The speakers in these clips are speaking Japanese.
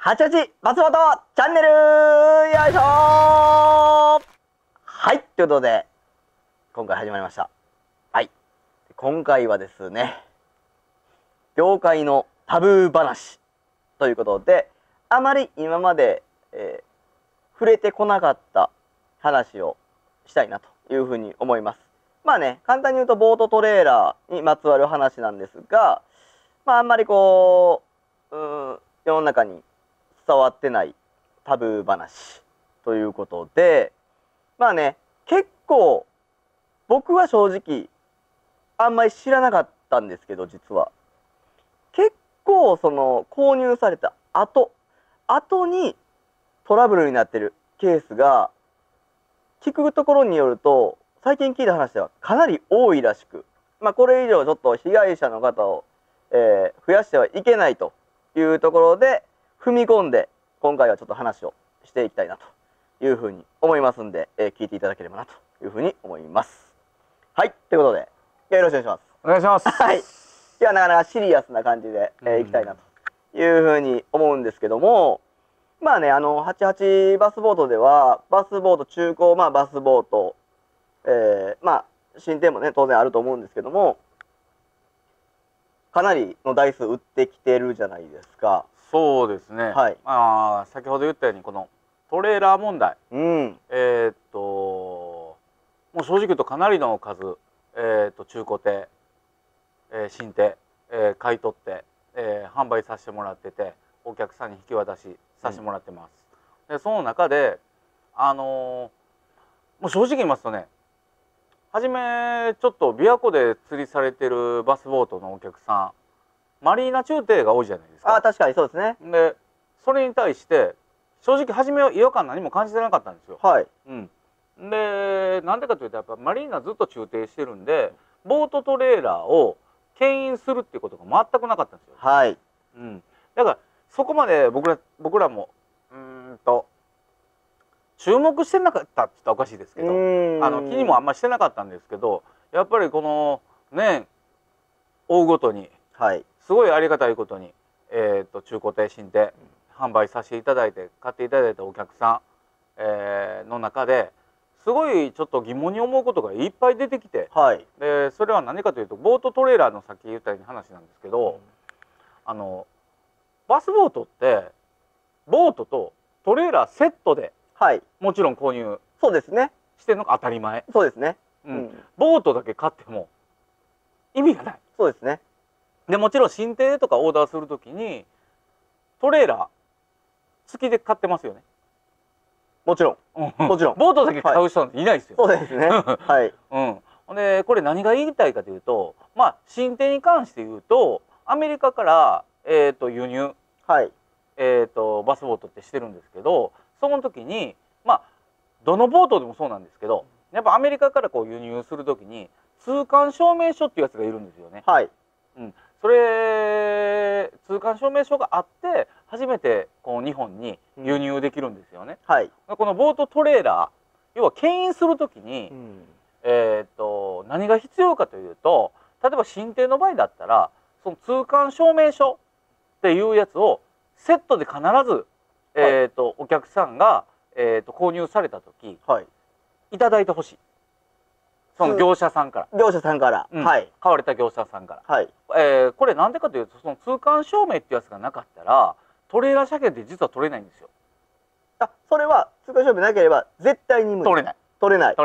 88松本チャンネルよいしょー。はい、ということで今回始まりました。はい、今回はですね、業界のタブー話ということで、あまり今まで、触れてこなかった話をしたいなというふうに思います。まあね、簡単に言うとボートトレーラーにまつわる話なんですが、まああんまりこう、世の中に伝わってないタブー話ということで、まあね、結構僕は正直あんまり知らなかったんですけど、実は結構その購入された後にトラブルになってるケースが、聞くところによると最近聞いた話ではかなり多いらしく、まあこれ以上ちょっと被害者の方を、増やしてはいけないというところで踏み込んで、今回はちょっと話をしていきたいなというふうに思いますんで、聞いていただければなというふうに思います。はい、ということでよろしくお願いします。 お願いします。 はい、いやなかなかシリアスな感じで、いきたいなというふうに思うんですけども、まあね、88バスボートではバスボート中古、まあ、バスボート、まあ新店もね当然あると思うんですけども、かなりの台数売ってきてるじゃないですか。 そうですね。 はい。 まあ先ほど言ったようにこのトレーラー問題、 うん。 もう正直言うとかなりの数、中古店、新店、買い取って、販売させてもらってて、お客さんに引き渡しさせてもらってます。でその中でもう正直言いますとね、初めちょっと琵琶湖で釣りされてるバスボートのお客さん、マリーナ中艇が多いじゃないですか。 あ、確かにそうですね。 でそれに対して正直初めは違和感何も感じてなかったんですよ。 はい。 でなんでかというとやっぱマリーナずっと中艇してるんで、ボートトレーラーを牽引するっていうことが全くなかったんですよ。 はい。 だからそこまで僕らも注目してなかったって言ったらおかしいですけど、気にもあんましてなかったんですけど、やっぱりこのね追うごとに、すごいありがたいことに、中古艇新艇販売させていただいて買っていただいたお客さん、の中ですごいちょっと疑問に思うことがいっぱい出てきて、でそれは何かというとボートトレーラーのさっき言ったように話なんですけど、バスボートってボートとトレーラーセットでもちろん購入してるのが当たり前。 そうですね。 ボートだけ買っても意味がない。 そうですね。 でもちろん新艇とかオーダーするときにトレーラー付きで買ってますよね。 もちろん。もちろん。 ボートだけ買う人なんていないですよ。 そうですね。はい。 でこれ何が言いたいかというと、まあ新艇に関して言うとアメリカから輸入、バスボートってしてるんですけど、その時にまあどのボートでもそうなんですけど、やっぱアメリカからこう輸入する時に通関証明書っていうやつがいるんですよね。それ通関証明書があって初めてこう日本に輸入できるんですよね。このボートトレーラー、要は牽引する時に、何が必要かというと、例えば新艇の場合だったらその通関証明書っていうやつをセットで必ず、お客さんが、購入された時、いただいてほしい。その業者さんから、買われた業者さんから、これなんでかというと、その通関証明っていうやつがなかったらトレーラー車検って実は取れないんですよ。 それは通関証明なければ絶対に無理。取れない。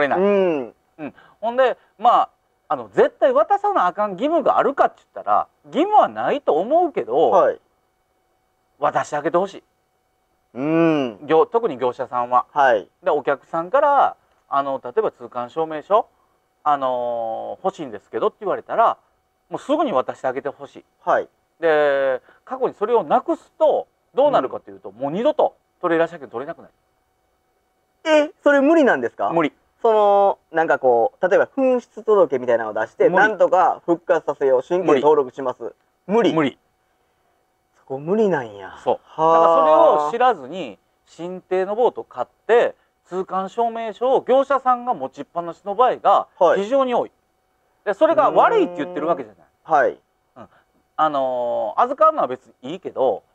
ほんでまあ絶対渡さなあかん義務があるかって言ったら義務はないと思うけど、渡してあげてほしい。特に業者さんは。でお客さんから例えば通関証明書欲しいんですけどって言われたらもうすぐに渡してあげてほしい。で過去にそれをなくすとどうなるかというと、もう二度とトレーラー車検取れなくなる。 それ無理なんですか？ 無理。 なんかこう例えば紛失届みたいなのを出してなんとか復活させよう、新規登録します。無理。そこ無理なんや。 そう。だからそれを知らずに新艇のボート買って通関証明書を業者さんが持ちっぱなしの場合が非常に多い。でそれが悪いって言ってるわけじゃない。預かるのは別にいいけど、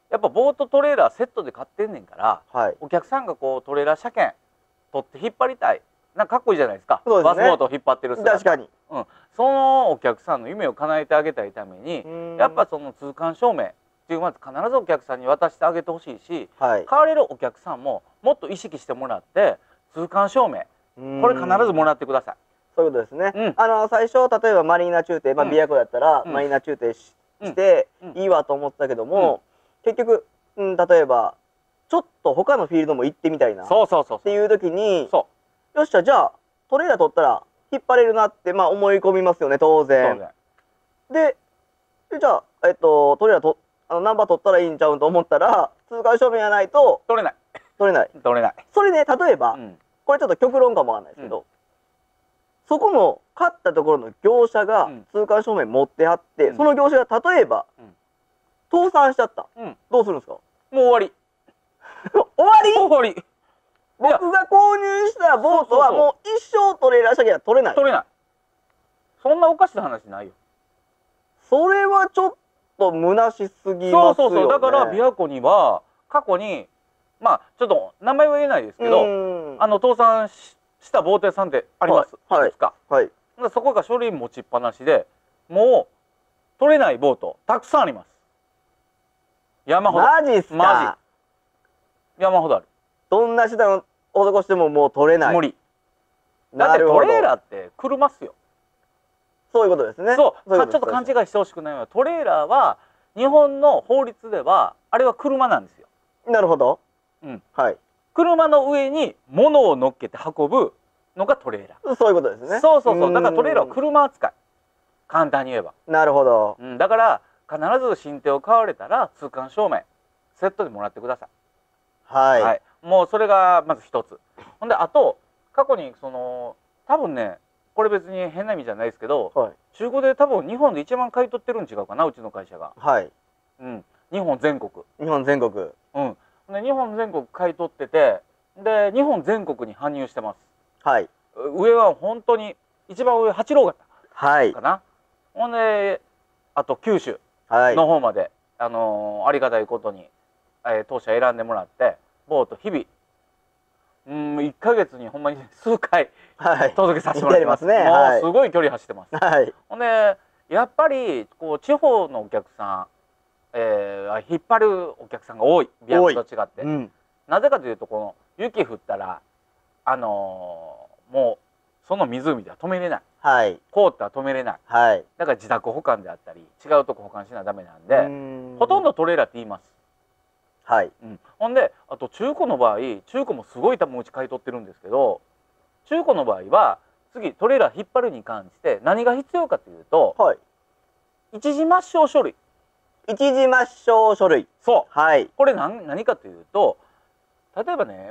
やっぱボートトレーラーセットで買ってんねんから、 はい、 お客さんがこうトレーラー車検取って引っ張りたい、なんかかっこいいじゃないですか。 そうですね、 バスボートを引っ張ってる姿。 確かに、 うん、そのお客さんの夢を叶えてあげたいために、やっぱその通関証明っていうまず必ずお客さんに渡してあげてほしいし、 はい、 買われるお客さんももっと意識してもらって通関証明これ必ずもらってください。 そういうことですね。最初例えばマリーナ中継、まあ、琵琶湖だったらマリーナ中継していいわと思ったけども、結局、例えばちょっと他のフィールドも行ってみたいなっていう時に、よっしゃじゃあトレーラー取ったら引っ張れるなってまあ思い込みますよね、当然。でじゃあトレーラーナンバー取ったらいいんちゃうんと思ったら、通関証明がないと取れない。 それね、例えば、これちょっと極論かもわかんないですけど、そこの買ったところの業者が通関証明持ってあって、その業者が例えば倒産しちゃった、どうするんですか？もう終わり。 終わり。僕が購入したボートはもう一生トレーラー車検は取れない。 そんなおかしな話ないよ。 それはちょっと虚しすぎますよね。 だから琵琶湖には過去にまあちょっと名前は言えないですけど、倒産したボート屋さんってあります。いくつか。そこが書類持ちっぱなしで、もう取れないボートたくさんあります。山ほど。 マジっすか？ 山ほどある。どんな手段を施してももう取れない。 無理。だってトレーラーって車っすよ。 そういうことですね。 ちょっと勘違いしてほしくないのは、トレーラーは日本の法律ではあれは車なんですよ。 なるほど。 車の上に物を乗っけて運ぶのがトレーラー。 そういうことですね。 だからトレーラーは車扱い。簡単に言えば。 なるほど。 だから必ず新手を買われたら通関証明セットでもらってください。はい。もうそれがまず一つ。ほんであと過去に多分ね、これ別に変な意味じゃないですけど、中古で多分日本で一番買い取ってるん違うかな、うちの会社が。日本全国。 日本全国。 で日本全国買い取ってて、で日本全国に搬入してます。上は本当に一番上8郎型かな。ほんであと九州の方まで、ありがたいことに、当社選んでもらってボート日々1ヶ月にほんまに数回届けさせてもらってます。もうすごい距離走ってます。ほんでやっぱりこう地方のお客さん、引っ張るお客さんが多い、琵琶湖と違って。なぜかというと、この雪降ったらもうその湖では止めれない、凍ったら止めれない、だから自宅保管であったり違うとこ保管しなダメなんで、ほとんどトレーラーって言います。ほんであと中古の場合、中古もすごい多分うち買い取ってるんですけど、中古の場合は次トレーラー引っ張るに関して何が必要かというと、一時抹消書類。 一時抹消書類。 そう。これ何かというと、例えばね、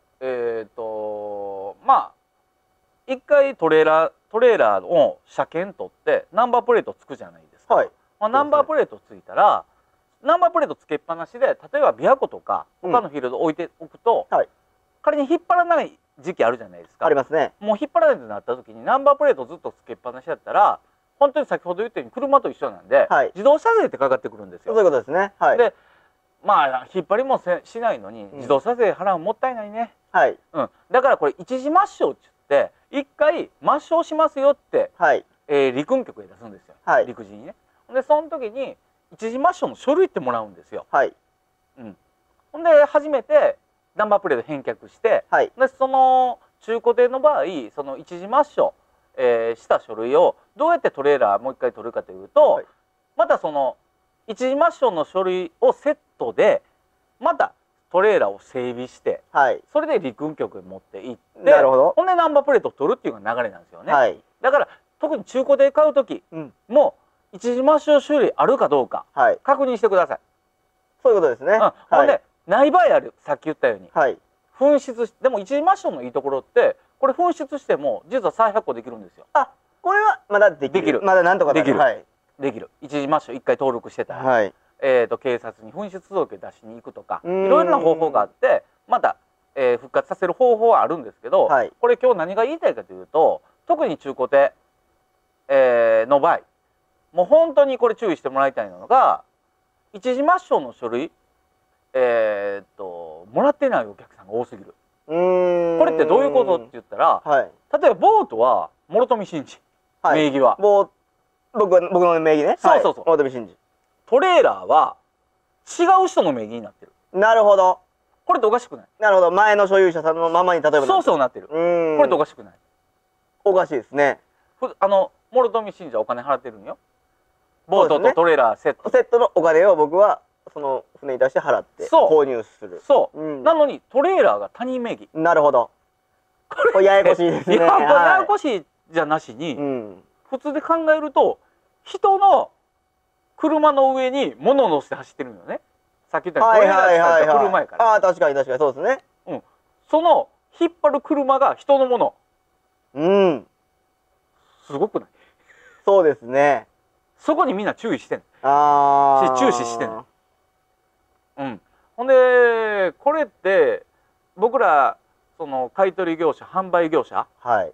まあ一回トレーラーを車検取ってナンバープレートつくじゃないですか。ナンバープレートついたら、ナンバープレートつけっぱなしで、例えば琵琶湖とか他のフィールド置いておくと、仮に引っ張らない時期あるじゃないですか。 ありますね。 もう引っ張らないとなった時にナンバープレートずっとつけっぱなしだったら、本当に先ほど言ったように車と一緒なんで、自動車税ってかかってくるんですよ。 そういうことですね。 でまあ引っ張りもしないのに自動車税払うのもったいないね。だからこれ一時抹消って言って一回抹消しますよって、陸運局へ出すんですよ、陸自にね。でその時に一時抹消の書類ってもらうんですよ。ほんで初めてナンバープレート返却して、でその中古店の場合、その一時抹消、した書類をどうやってトレーラーもう一回取るかというと、またその一時抹消の書類をセットでまたトレーラーを整備して、それで陸運局へ持って行って、ほんでナンバープレートを取るっていうのが流れなんですよね。だから特に中古で買う時も一時抹消書類あるかどうか確認してください。 そういうことですね。 ほんでない場合ある、さっき言ったように紛失でも一時抹消のいいところって、これ紛失しても実は再発行できるんですよ。 これはまだできる。まだなんとかできる。できる。一時抹消一回登録してたら、警察に紛失届出しに行くとか、いろいろな方法があって、また、復活させる方法はあるんですけど、これ今日何が言いたいかというと、特に中古手、の場合、もう本当にこれ注意してもらいたいのが、一時抹消の書類もらってないお客さんが多すぎる。 うーん。 これってどういうことって言ったら、 はい。 例えばボートは諸富真治、 はい、 名義は。 僕の名義ね。 そうそうそう。 諸富真治。 トレーラーは違う人の名義になってる。 なるほど。 これっておかしくない？ なるほど。前の所有者さんのままに例えばそうそうなってる。これっておかしくない？ おかしいですね。 諸富真治はお金払ってるんよ。ボートとトレーラーセット。 セットのお金を僕はその船に対して払って購入する。 そう。なのにトレーラーが他人名義。 なるほど。これややこしいですね。 ややこしいじゃなしに、普通で考えると人の車の上に物を乗せて走ってるんよね。さっき言ったようにトレーラー使った車やから。 ああ、確かにそうですね。 その引っ張る車が人のもの。すごくない？ そうですね。 そこにみんな注意してん。注視してん。ほんでこれって僕らその買取業者販売業者、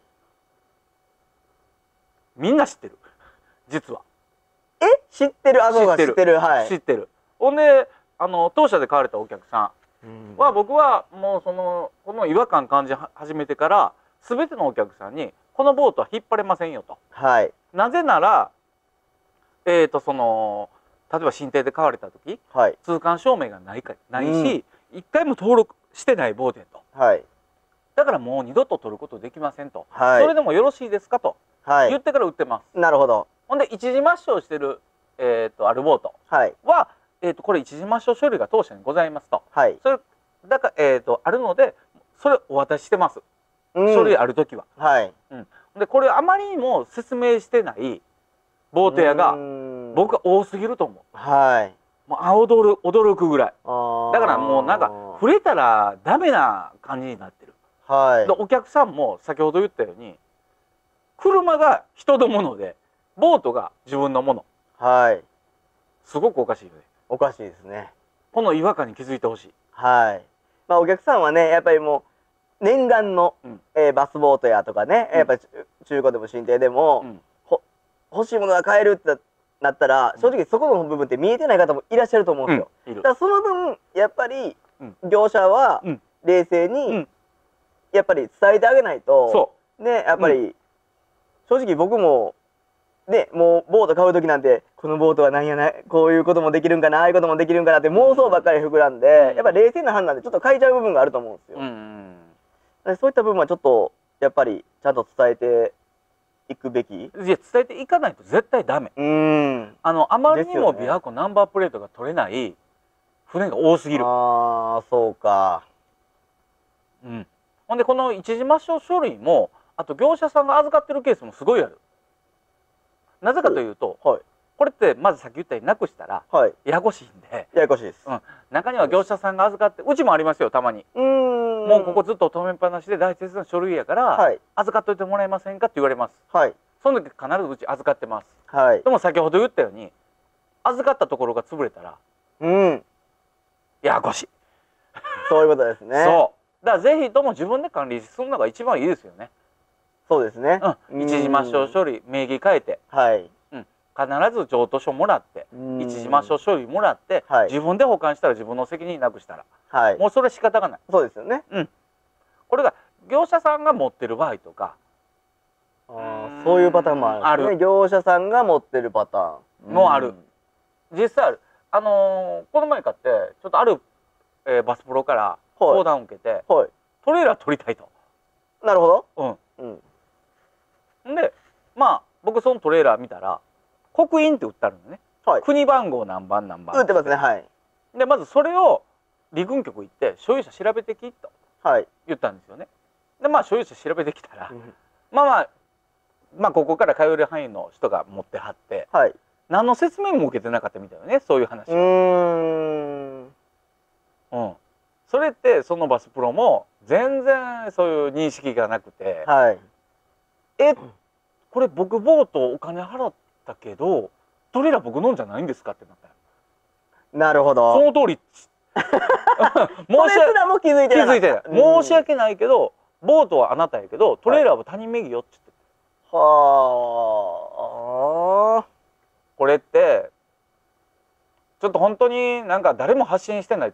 みんな知ってる実は。 知ってる。知ってる。 知ってる。ほんで当社で買われたお客さんは、僕はもうこの違和感感じ始めてから全てのお客さんにこのボートは引っ張れませんよと。なぜなら例えば新艇で買われた時、通関証明がないし、一回も登録してないボートやと。だからもう二度と取ることできませんと。それでもよろしいですかと言ってから売ってます。 なるほど。 ほんで一時抹消してるあるボートはこれ一時抹消書類が当社にございますと。それだからあるのでそれお渡ししてます。書類ある時は。でこれあまりにも説明してないボート屋が僕は多すぎると思う。もう驚くぐらい。だからもうなんか触れたらダメな感じになってる。でお客さんも先ほど言ったように車が人のものでボートが自分のもの。すごくおかしいよね。 おかしいですね。 この違和感に気づいてほしい。 お客さんはねやっぱりもう念願のバスボートやとかね、やっぱり中古でも新艇でも欲しいものが買えるってなったら、正直そこの部分って見えてない方もいらっしゃると思うんですよ。だからその分やっぱり業者は冷静にやっぱり伝えてあげないとね、やっぱり正直僕もね、もうボート買う時なんてこのボートはなんやな、こういうこともできるんかな、ああいうこともできるんかなって妄想ばっかり膨らんで、やっぱり冷静な判断でちょっと変えちゃう部分があると思うんですよ。そういった部分はちょっとやっぱりちゃんと伝えていくべき。いや伝えていかないと絶対ダメ。あまりにも琵琶湖ナンバープレートが取れない船が多すぎる。 そうか。 ほんでこの一時抹消書類もあと業者さんが預かってるケースもすごいある。なぜかというと、これってまずさっき言ったようになくしたらややこしいんで。 ややこしいです。 中には業者さんが預かって、うちもありますよたまに。もうここずっと止めっぱなしで大切な書類やから預かっといてもらえませんかって言われます。その時必ずうち預かってます。でも先ほど言ったように預かったところが潰れたらややこしい。 そういうことですね。 だからぜひとも自分で管理するのが一番いいですよね。 そうですね。 一時抹消書類名義変えて、必ず譲渡書もらって、一時抹消書類もらって、自分で保管したら自分の責任なくしたら、もうそれ仕方がない。 そうですよね。 これが業者さんが持ってる場合とか、 そういうパターンもあるんですね。業者さんが持ってるパターンもある。実際ある。この前買ってちょっとあるバスプロから相談を受けて、トレーラー取りたいと。 なるほど。 でまあ僕そのトレーラー見たら刻印って売ってあるのね。国番号何番何番売ってますね。 でまずそれを陸運局行って所有者調べてきと言ったんですよね。でまあ所有者調べてきたらまあここから通える範囲の人が持ってはって、何の説明も受けてなかったみたいなね、そういう話。それってそのバスプロも全然そういう認識がなくて、これ僕ボートお金払ったけどトレーラー僕のんじゃないんですかってなったよ。 なるほど。 その通り。 それすらも気づいてない。 申し訳ないけどボートはあなたやけどトレーラーは他人名義よって言って。これってちょっと本当になんか誰も発信してないと思う。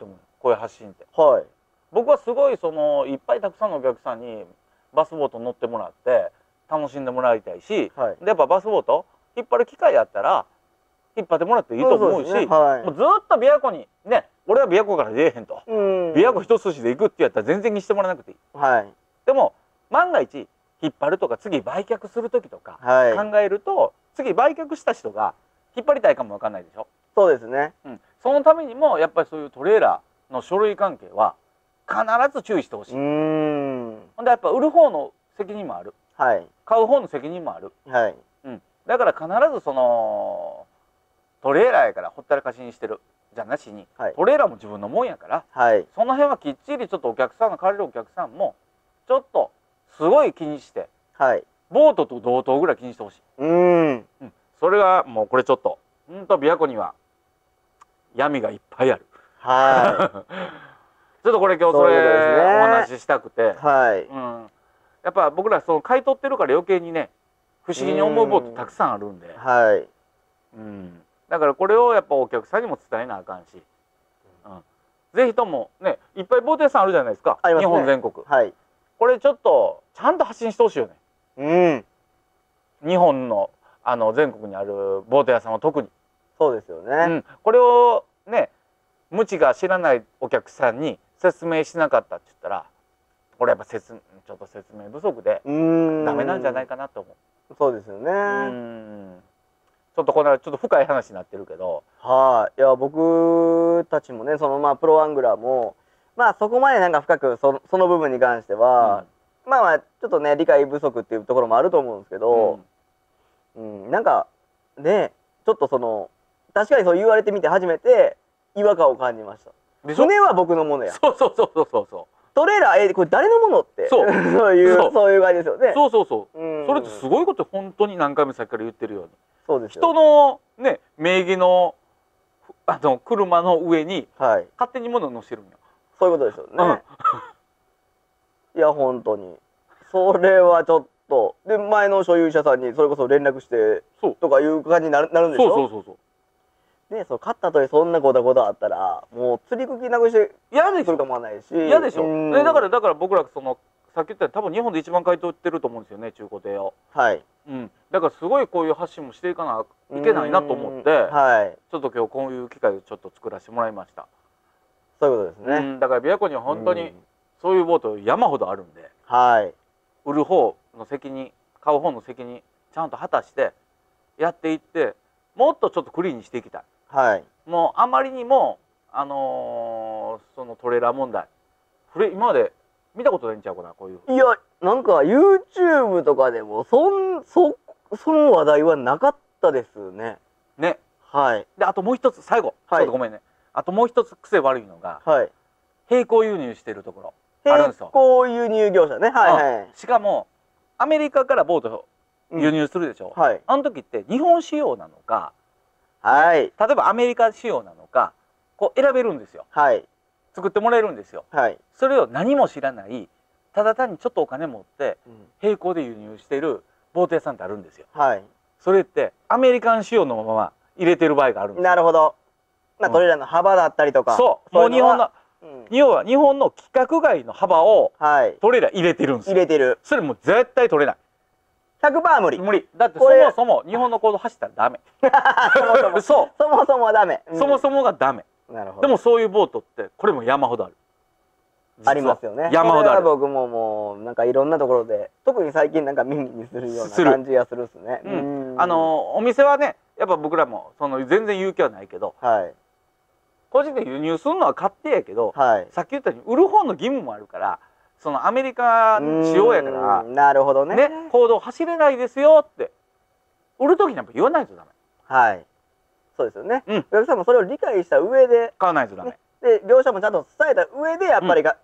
こういう発信って。 はい。 僕はすごいいっぱいたくさんのお客さんにバスボート乗ってもらって楽しんでもらいたいし、 はい、 でやっぱバスボート引っ張る機会やったら引っ張ってもらっていいと思うし、もうずっと琵琶湖にね、俺は琵琶湖から出えへんと、琵琶湖一筋で行くってやったら全然にしてもらわなくていい。はい、でも万が一引っ張るとか次売却する時とか考えると、次売却した人が引っ張りたいかもわかんないでしょ。 そうですね、 そのためにもやっぱりそういうトレーラーの書類関係は必ず注意してほしい。ほんでやっぱ売る方の責任もある、はい、買う方の責任もある、はい、だから必ずトレーラーやからほったらかしにしてるじゃなしに、はい、トレーラーも自分のもんやから、はい、その辺はきっちりちょっとお客さんが借りるお客さんもちょっとすごい気にして、はい、ボートと同等ぐらい気にしてほしい。それがもうこれちょっとほんと琵琶湖には闇がいっぱいある。はい。ちょっとこれ今日それお話ししたくて、はい、やっぱ僕ら買い取ってるから余計にね不思議に思うボートたくさんあるんで、はい、だからこれをやっぱお客さんにも伝えなあかんし、ぜひともねいっぱいボート屋さんあるじゃないですか、日本全国。はい、これちょっとちゃんと発信してほしいよね。日本の全国にあるボート屋さんは特に。そうですよね。これをね無知が知らないお客さんに説明しなかったって言ったら、これやっぱちょっと説明不足でダメなんじゃないかなと思う。そうですよね。ちょっとこのちょっと深い話になってるけど、はい、いや僕たちもねプロアングラーもそこまでなんか深くその部分に関しては、ちょっとね理解不足っていうところもあると思うんですけど、なんかねちょっと確かにそう言われてみて初めて違和感を感じました。船は僕のものや。そう。トレーラーこれ誰のものってそういう感じですよね。そう。それってすごいこと本当に何回もさっきから言ってるように。そうですよ。人のね名義の車の上に勝手に物を乗せるんよ。そういうことですよね。いや本当にそれはちょっとで前の所有者さんにそれこそ連絡してとかいう感じになるんでしょ。そう。ね、勝ったとそんなゴタゴタあったらもう釣り茎なくして嫌でしょ。かもないし嫌でしょ。だから僕らさっき言ったように多分日本で一番買い取ってると思うんですよね、中古艇を。はい。だからすごいこういう発信もしていかないけないなと思って、はい、ちょっと今日こういう機会をちょっと作らせてもらいました。そういうことですね。だから琵琶湖には本当にそういうボート山ほどあるんで、はい、売る方の責任、買う方の責任ちゃんと果たしてやっていって、もっとちょっとクリーンにしていきたい。はい、もうあまりにもそのトレーラー問題今まで見たことないんちゃうかな、こういう。いやなんか YouTube とかでもその話題はなかったですね。ね。はい。であともう一つ最後、ちょっとごめんね。あともう一つ癖悪いのが、はい、並行輸入してるところあるんですよ。並行輸入業者ね。はいはい。しかもアメリカからボート輸入するでしょ。はい。あの時って日本仕様なのか。はい、例えばアメリカ仕様なのかこう選べるんですよ。はい、作ってもらえるんですよ。はい、それを何も知らないただ単にちょっとお金持って並行で輸入しているボート屋さんってあるんですよ。はい、それってアメリカン仕様のまま入れてる場合があるんですよ。なるほど。トレーラーの幅だったりとか、そうもう日本の要は日本の規格外の幅をトレーラー入れてるんですよ。入れてる。それもう絶対取れない。100% 無理。無理。だってそもそも日本の公道走ったらダメ。そもそもダメ。そもそもがダメ。なるほど。でもそういうボートってこれも山ほどある。ありますよね。山ほどある。僕ももうなんかいろんなところで特に最近なんか耳にするような感じがするっすね。お店はねやっぱ僕らも全然勇気はないけど、個人で輸入するのは勝手やけど、さっき言ったように売る方の義務もあるから。アメリカ仕様やからなるほどね公道走れないですよって売る時にやっぱ言わないとダメ。はい、そうですよね。お客さんもそれを理解した上で買わないとダメで、業者もちゃんと伝えた上でやっぱりね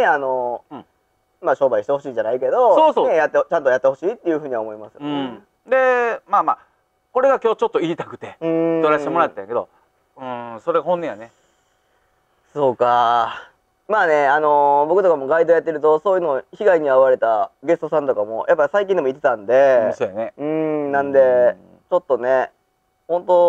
商売してほしいじゃないけどちゃんとやってほしいっていうふうには思いますよね。でこれが今日ちょっと言いたくて取らせてもらったんやけど、それが本音やね。そうか。僕とかもガイドやってるとそういうの被害に遭われたゲストさんとかもやっぱ最近でも言ってたんで、そうやね。なんでちょっとね本当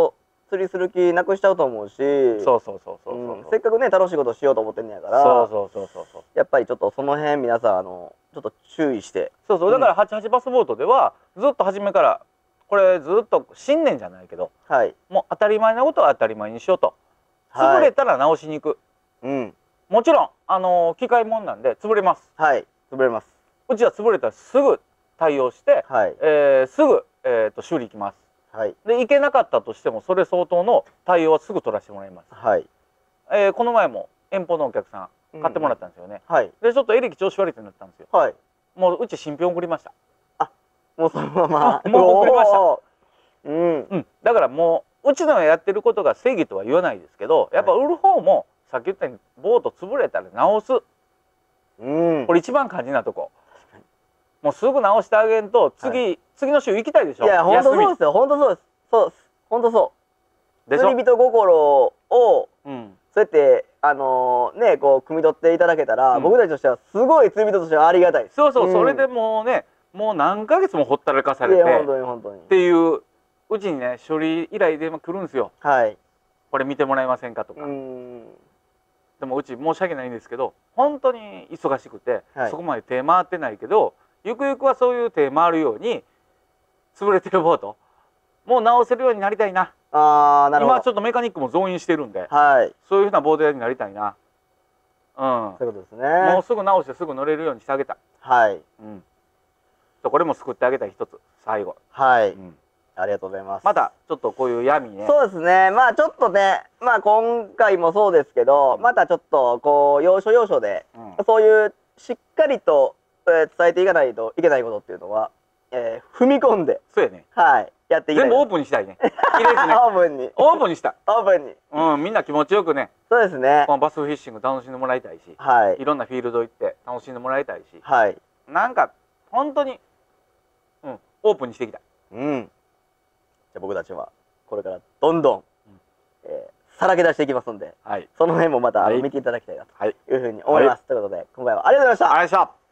釣りする気なくしちゃうと思うし、 そうそうそうそうそう、 せっかくね楽しいことしようと思ってんねやから、 そうそうそうそうそう、 やっぱりちょっとその辺皆さんちょっと注意して、 そうそう、だから88バスボートではずっと初めからこれずっと信念じゃないけど、 はい、 もう当たり前なことは当たり前にしようと、潰れたら直しに行く、 うん、 もちろん機械もんなんで潰れます。 はい、潰れます。 うちは潰れたらすぐ対応して、 はい、 すぐ、修理行きます。 はい、 で行けなかったとしてもそれ相当の対応はすぐ取らせてもらいます。 はい、 この前も遠方のお客さん買ってもらったんですよね。 はい、 でちょっとエレキ調子悪いってなったんですよ。 はい、 もううち新品送りました。 あ、もうそのままもう送りました。 うん、 だからもううちのやってることが正義とは言わないですけど、やっぱ売る方もさっき言ったようにボート潰れたら直す、これ一番肝心なとこ。もうすぐ直してあげんと次の週行きたいでしょ。 いや本当そうですよ、本当そうです、そうです、本当そうでしょ。釣り人心をそうやってねこう汲み取っていただけたら、僕たちとしてはすごい釣り人としてはありがたいです。 そうそう、それでもうね、もう何ヶ月もほったらかされてっていううちにね、処理依頼で来るんですよ。はい、これ見てもらえませんかとか。でもうち申し訳ないんですけど、本当に忙しくて、そこまで手回ってないけど、ゆくゆくはそういう手回るように潰れてるボートもう直せるようになりたいな。なるほど。今ちょっとメカニックも増員してるんで、そういうふうなボート屋になりたいな。そういうことですね。もうすぐ直してすぐ乗れるようにしてあげた。はい。これも救ってあげたい一つ、最後。はい。ありがとうございます。またちょっとこういう闇ね。そうですね。まあちょっとね、まあ今回もそうですけど、またちょっとこう要所要所でそういうしっかりと伝えていかないといけないことっていうのは踏み込んで、そうやね。はい。やっていきたい。全部オープンにしたいね。綺麗ですね。オープンに。オープンにした。オープンに。みんな気持ちよくね。そうですね。このバスフィッシング楽しんでもらいたいし、はい。いろんなフィールド行って楽しんでもらいたいし、はい。なんか本当にオープンにしていきたい。じゃあ僕たちはこれからどんどんさらけ出していきますんで、その辺もまた見ていただきたいなというふうに思います。ということで今回はありがとうございました。ありがとうございました。